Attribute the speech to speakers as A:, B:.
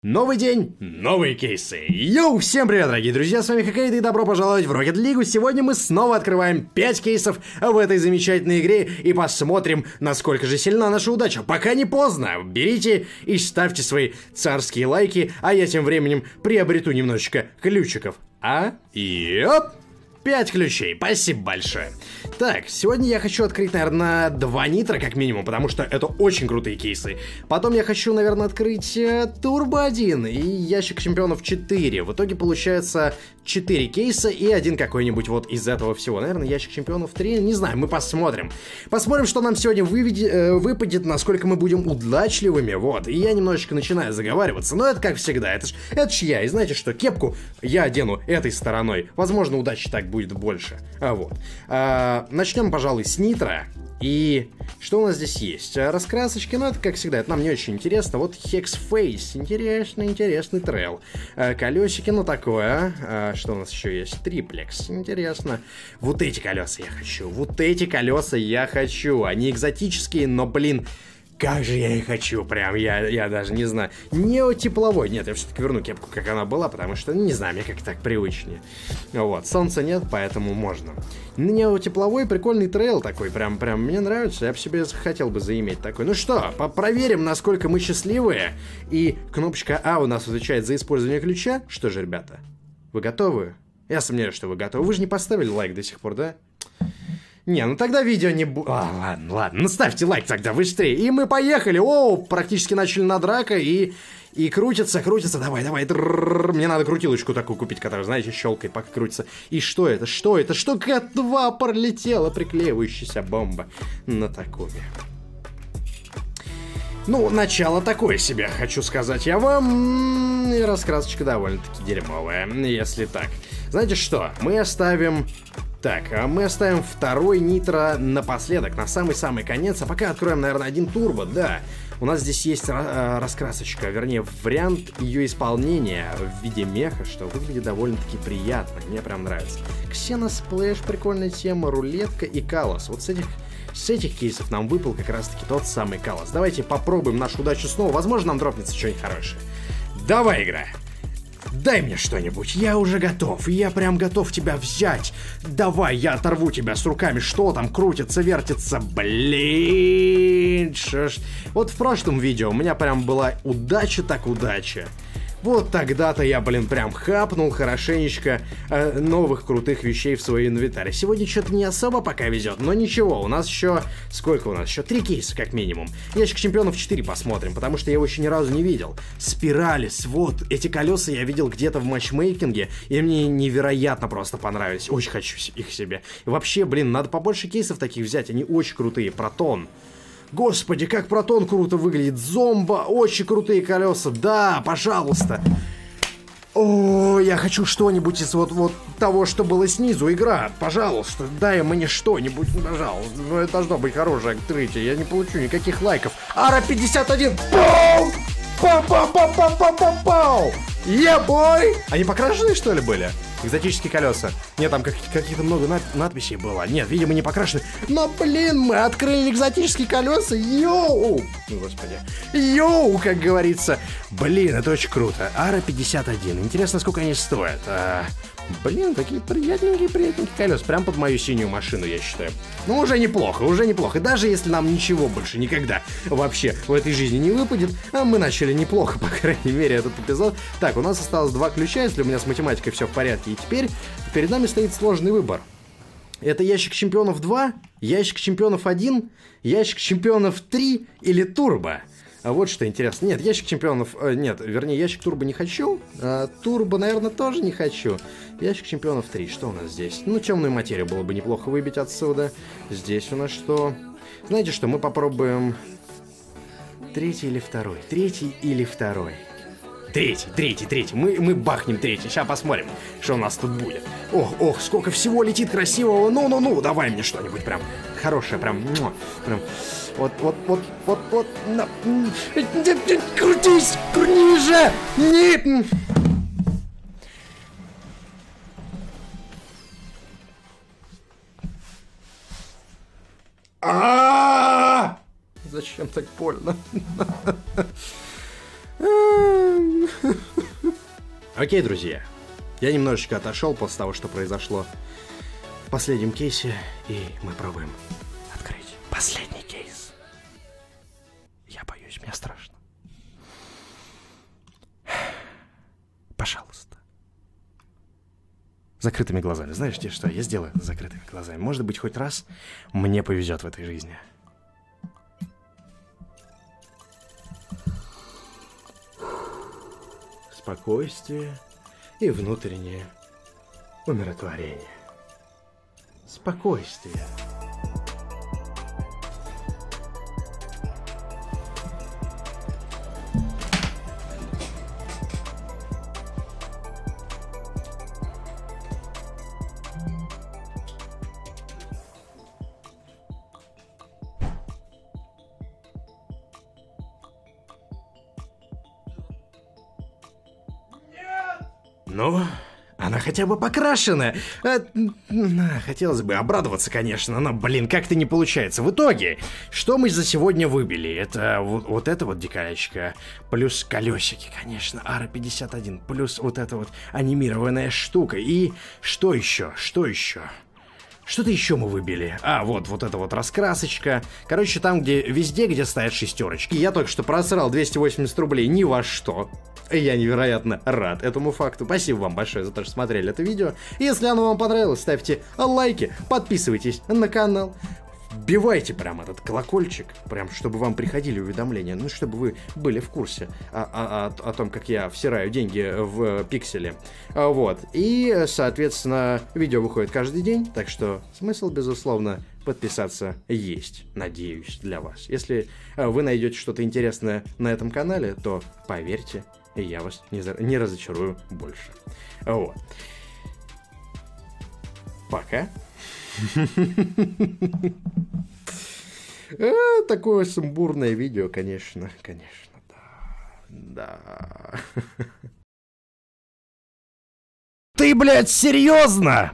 A: Новый день, новые кейсы. Йоу, всем привет, дорогие друзья, с вами Хоккейд и добро пожаловать в Rocket League. Сегодня мы снова открываем 5 кейсов в этой замечательной игре и посмотрим, насколько же сильна наша удача. Пока не поздно, берите и ставьте свои царские лайки, а я тем временем приобрету немножечко ключиков. И оп! 5 ключей, спасибо большое. Так, сегодня я хочу открыть, наверное, 2 нитро как минимум, потому что это очень крутые кейсы. Потом я хочу, наверное, открыть Турбо 1 и ящик чемпионов 4. В итоге получается 4 кейса и один какой-нибудь вот из этого всего. Наверное, ящик чемпионов 3, не знаю, мы посмотрим. Посмотрим, что нам сегодня выпадет, насколько мы будем удачливыми, вот. И я немножечко начинаю заговариваться, но это как всегда, это ж я. И знаете что, кепку я одену этой стороной. Возможно, удачи так будет больше. Начнем, пожалуй, с нитро. И что у нас здесь есть? Раскрасочки, ну это как всегда, это нам не очень интересно. Вот Hexface, интересный трейл. Колесики, ну такое. Что у нас еще есть? Триплекс, интересно. Вот эти колеса я хочу. Они экзотические, но, блин, как же я их хочу, прям, я даже не знаю. Неотепловой, нет, я все-таки верну кепку, как она была, потому что, не знаю, мне как-то так привычнее. Вот, солнца нет, поэтому можно. Неотепловой, прикольный трейл такой, прям, мне нравится, я бы себе хотел бы заиметь такой. Ну что, проверим, насколько мы счастливые. И кнопочка А у нас отвечает за использование ключа. Что же, ребята, вы готовы? Я сомневаюсь, что вы готовы. Вы же не поставили лайк до сих пор, да? Не, ну тогда видео не будет. Ладно, ну ставьте лайк тогда быстрее. И мы поехали. О, практически начали на драка и крутится. Давай. Мне надо крутилочку такую купить, которая, знаете, щелкает, пока крутится. И что это? Что К2 пролетела, приклеивающаяся бомба на такуме. Ну, начало такое себе, хочу сказать я вам. И раскрасочка довольно-таки дерьмовая, если так. Знаете что, мы оставим второй нитро напоследок, на самый-самый конец. А пока откроем, наверное, один турбо, да. У нас здесь есть раскрасочка, вернее, вариант ее исполнения в виде меха, что выглядит довольно-таки приятно. Мне прям нравится. Ксеносплэш, прикольная тема, рулетка и калос. Вот с этих кейсов нам выпал как раз-таки тот самый калос. Давайте попробуем нашу удачу снова. Возможно, нам дропнется что-нибудь хорошее. Давай, игра! Дай мне что-нибудь, я уже готов, я прям готов тебя взять. Давай, я оторву тебя с руками, что там крутится, вертится, блин. Вот в прошлом видео у меня прям была удача так удача. Вот тогда-то я, блин, прям хапнул хорошенечко новых крутых вещей в свой инвентарь. Сегодня что-то не особо пока везет, но ничего, у нас еще... Сколько у нас еще? 3 кейса, как минимум. Ящик чемпионов 4 посмотрим, потому что я его еще ни разу не видел. Спиралис, вот, эти колеса я видел где-то в матчмейкинге, и мне невероятно просто понравились. Очень хочу их себе. И вообще, блин, надо побольше кейсов таких взять, они очень крутые. Протон. Господи, как Протон круто выглядит. Зомба, очень крутые колеса. Да, пожалуйста. О, я хочу что-нибудь из вот того, что было снизу. Игра, пожалуйста, дай мне что-нибудь, пожалуйста. Ну, это должно быть хорошее открытие. Я не получу никаких лайков. Ара 51. Пау! Пау! Ебой! Они покрашенные, что ли, были? Экзотические колеса. Нет, там каких-то много надписей было. Нет, видимо, не покрашены. Но, блин, мы открыли экзотические колеса. Йоу! Господи. Йоу, как говорится. Блин, это очень круто. Ара 51. Интересно, сколько они стоят. Блин, такие приятненькие колеса. Прям под мою синюю машину, я считаю. Ну, уже неплохо. Даже если нам ничего больше никогда вообще в этой жизни не выпадет, мы начали неплохо, по крайней мере, этот эпизод. Так, у нас осталось 2 ключа, если у меня с математикой все в порядке. И теперь перед нами стоит сложный выбор. Это ящик чемпионов 2, ящик чемпионов 1, ящик чемпионов 3 или турбо. А вот что интересно. Нет, ящик чемпионов... ящик турбо не хочу. Турбо, наверное, тоже не хочу. Ящик чемпионов 3. Что у нас здесь? Ну, темную материю было бы неплохо выбить отсюда. Здесь у нас что? Знаете что, мы попробуем... Третий или второй? Третий. Мы бахнем третий. Сейчас посмотрим, что у нас тут будет. Ох, сколько всего летит красивого. Ну, давай мне что-нибудь прям хорошее, прям... Вот. Крутись, ниже! Нет! Зачем так больно? Окей, друзья. Я немножечко отошел после того, что произошло в последнем кейсе, и мы пробуем открыть последний кейс. Я боюсь, мне страшно. Пожалуйста. Закрытыми глазами. Знаешь, что я сделаю с закрытыми глазами? Может быть, хоть раз мне повезет в этой жизни. Спокойствие и внутреннее умиротворение. Спокойствие. Ну, она хотя бы покрашена. Хотелось бы обрадоваться, конечно, но, блин, как-то не получается. В итоге, что мы за сегодня выбили? Это вот эта вот декалечка, плюс колесики, конечно, Ара 51, плюс вот эта вот анимированная штука. И что еще? Что-то еще мы выбили. Вот эта вот раскрасочка. Короче, там, везде, где стоят шестерочки. Я только что просрал 280 рублей ни во что. Я невероятно рад этому факту. Спасибо вам большое за то, что смотрели это видео. Если оно вам понравилось, ставьте лайки, подписывайтесь на канал. Вбивайте прям этот колокольчик, прям чтобы вам приходили уведомления, ну чтобы вы были в курсе о том, как я всираю деньги в пикселе. Вот. И, соответственно, видео выходит каждый день, так что смысл, безусловно, подписаться есть, надеюсь, для вас. Если вы найдете что-то интересное на этом канале, то поверьте, я вас не разочарую больше. Вот. Пока. Такое сумбурное видео, конечно, да. Ты, блядь, серьезно?